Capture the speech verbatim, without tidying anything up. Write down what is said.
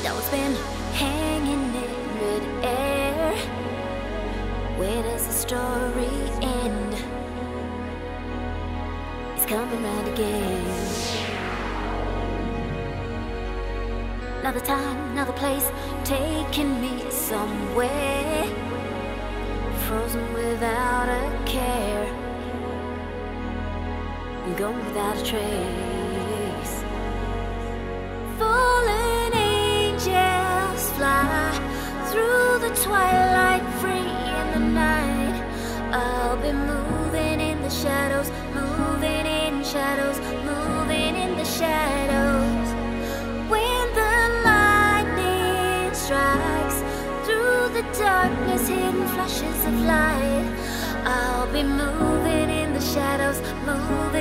Now it's been hanging in mid-air. Where does the story end? It's coming round again. Another time, another place, taking me somewhere. Frozen without a care, gone without a trace. Fallen angels fly through the twilight, free in the night. I'll be moving in the shadows, moving in shadows, moving in the shadows. When the lightning strikes through the darkness, hidden flashes of light, I'll be moving in the shadows, moving